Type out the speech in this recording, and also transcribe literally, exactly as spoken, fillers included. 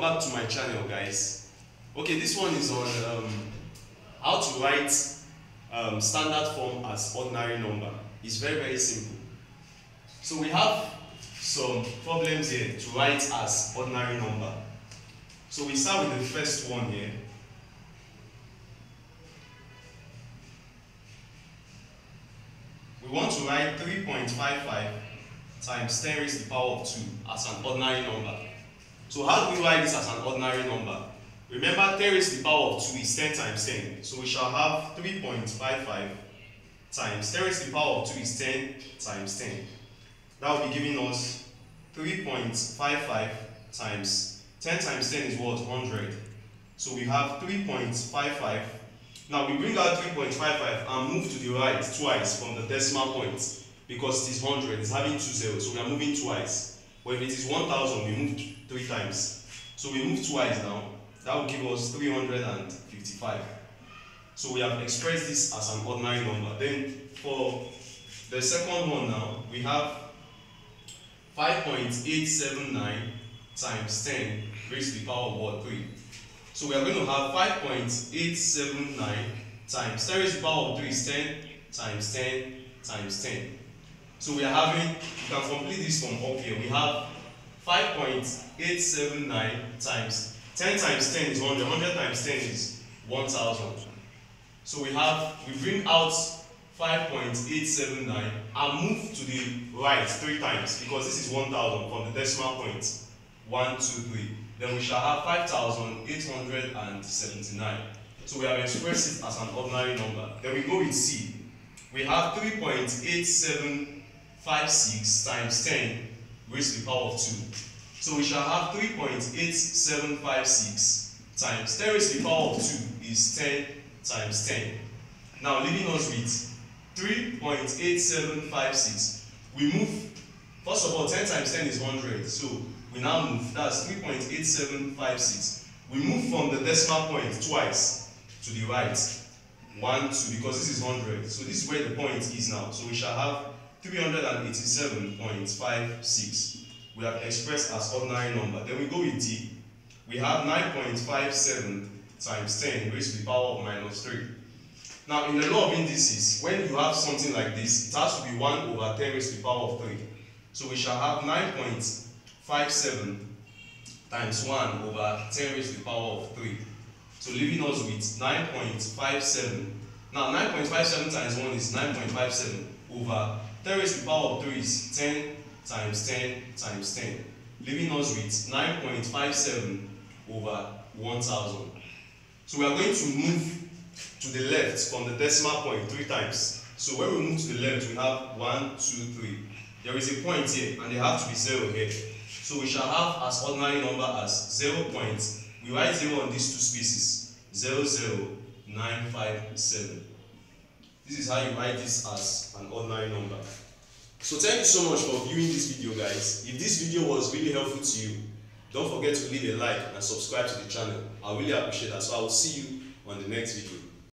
back to my channel, guys. Okay, this one is on um, how to write um, standard form as ordinary number. It's very very simple. So we have some problems here to write as ordinary number. So we start with the first one here. We want to write three point five five times ten raised to the power of two as an ordinary number. So how do we write this as an ordinary number? Remember, ten raised to the power of two is ten times ten. So we shall have three point five five times ten raised to the power of two is ten times ten. That will be giving us three point five five times ten times ten is what? one hundred. So we have three point five five. Now we bring out three point five five and move to the right twice from the decimal point, because it is one hundred, it's having two zeros, so we are moving twice. But if it is one thousand, we move three times. So we move twice now. That will give us three hundred fifty-five. So we have expressed this as an ordinary number. Then for the second one now, we have five point eight seven nine times ten raised to the power of what? three. So we are going to have five point eight seven nine times ten raised to the power of three is ten times ten times ten. So we are having, you can complete this from up here. We have five point eight seven nine times ten times ten is one hundred. one hundred times ten is one thousand. So we have, we bring out five point eight seven nine and move to the right three times, because this is one thousand from the decimal point. one, two, three. Then we shall have five thousand eight hundred seventy-nine. So we have expressed it as an ordinary number. Then we go with C. We have three point eight seven five six times ten raised to the power of two. So we shall have three point eight seven five six times ten raised to the power of two is ten times ten. Now leaving us with three point eight seven five six. We move, first of all, ten times ten is one hundred. So we now move, that's three point eight seven five six. We move from the decimal point twice to the right. one, two, because this is one hundred. So this is where the point is now. So we shall have three hundred eighty-seven point five six. We have expressed as ordinary number. Then we go with D. We have nine point five seven times ten raised to the power of minus three. Now in the law of indices, when you have something like this, it has to be one over ten raised to the power of three. So we shall have nine point five seven times one over ten raised to the power of three. So leaving us with nine point five seven. Now nine point five seven times one is nine point five seven over ten raised to the power of three is ten times ten times ten. Leaving us with nine point five seven over one thousand. So we are going to move to the left from the decimal point three times. So when we move to the left, we have one, two, three. There is a point here, and there have to be zero here. So we shall have as ordinary number as zero point. We write zero on these two spaces. zero zero nine five seven. This is how you write this as an ordinary number. So thank you so much for viewing this video, guys. If this video was really helpful to you, don't forget to leave a like and subscribe to the channel. I really appreciate that. So I will see you on the next video.